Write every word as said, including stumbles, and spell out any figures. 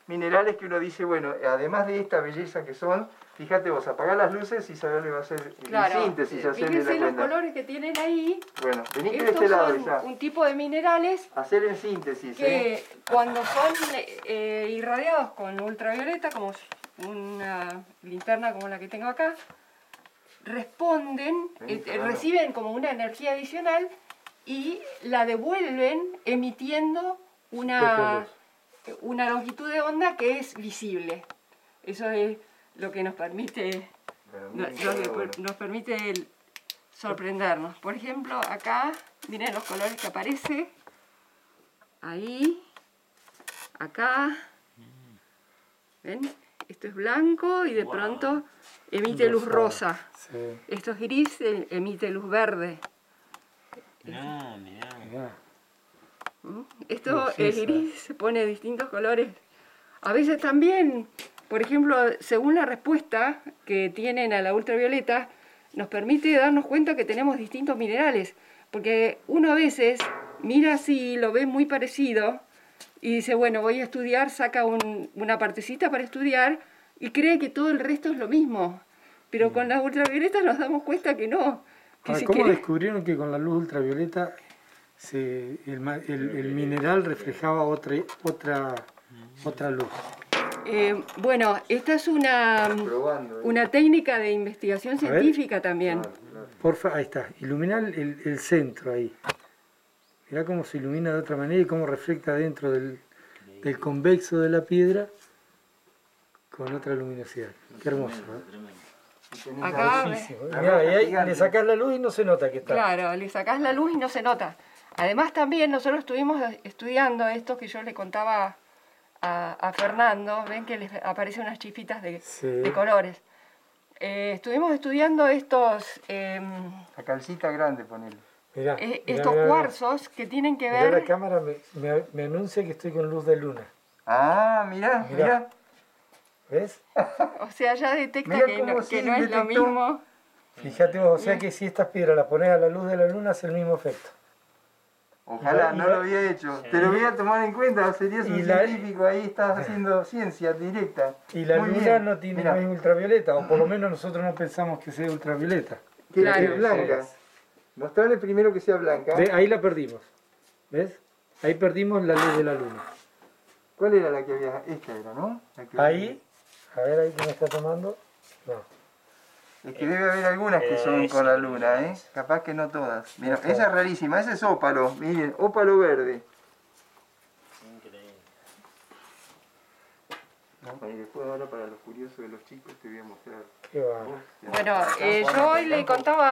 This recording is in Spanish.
minerales que uno dice, bueno, además de esta belleza que son, fíjate vos, apagás las luces y Isabel le va a hacer claro, síntesis, hacerle fíjense la los cuenta. colores que tienen ahí. Bueno, vení que de Estos este lado son ya. un tipo de minerales Hacer en síntesis, que ¿eh? cuando son eh, irradiados con ultravioleta, como una linterna como la que tengo acá, responden, Vení, eh, reciben como una energía adicional y la devuelven emitiendo una, una longitud de onda que es visible. Eso es lo que nos permite, Bueno, lo que bueno. nos permite sorprendernos. Por ejemplo, acá, miren los colores que aparece. Ahí, acá. ¿Ven? Esto es blanco y de wow. pronto emite luz rosa. Sí. Esto es gris, emite luz verde. Mirá, mirá. mirá. Esto es gris, se pone distintos colores. A veces también, por ejemplo, según la respuesta que tienen a la ultravioleta, nos permite darnos cuenta que tenemos distintos minerales. Porque uno a veces mira así, lo ve muy parecido, y dice, bueno, voy a estudiar, saca un, una partecita para estudiar, y cree que todo el resto es lo mismo. Pero mm. con la ultravioleta nos damos cuenta que no. Que Ahora, si ¿cómo querés... descubrieron que con la luz ultravioleta se, el, el, el mineral reflejaba otra, otra, otra luz? Eh, bueno, esta es una, una técnica de investigación científica también. Porfa, ahí está, iluminar el, el centro ahí. Mirá cómo se ilumina de otra manera y cómo refleja dentro del, del convexo de la piedra con otra luminosidad. Qué hermoso, ¿eh? Acá, mirá, y ahí le sacás la luz y no se nota que está. Claro, le sacás la luz y no se nota. Además también nosotros estuvimos estudiando esto que yo le contaba a, a Fernando, ven que les aparecen unas chispitas de, sí. de colores. Eh, estuvimos estudiando estos... Eh, la calcita grande, ponele. Mirá, eh, mirá, estos mirá, cuarzos mirá. que tienen que ver... Mirá, la cámara me, me, me anuncia que estoy con luz de luna. Ah, mirá, mirá. mirá. ¿Ves? O sea, ya detecta que no, que no es detectó. Lo mismo. Fíjate vos, o sea que si estas piedras las pones a la luz de la luna hace el mismo efecto. Ojalá, no lo había hecho. Sí. Te lo voy a tomar en cuenta, serías un la... científico, ahí estás haciendo ciencia directa. Y la Muy luna bien. no tiene no es ultravioleta, o por lo menos nosotros no pensamos que sea ultravioleta. Que claro, es blanca. Sí. Mostrarle primero que sea blanca. ¿Ve? Ahí la perdimos. ¿Ves? Ahí perdimos la luz de la luna. ¿Cuál era la que había? Esta era, ¿no? La que ahí, a ver ahí que me está tomando. No. Es que debe haber algunas que son con la luna, ¿eh? Capaz que no todas. Mira, esa es rarísima, ese es ópalo, miren, ópalo verde. Increíble. No, y después ahora para los curiosos de los chicos te voy a mostrar. Qué va. Bueno, eh, yo hoy le contaba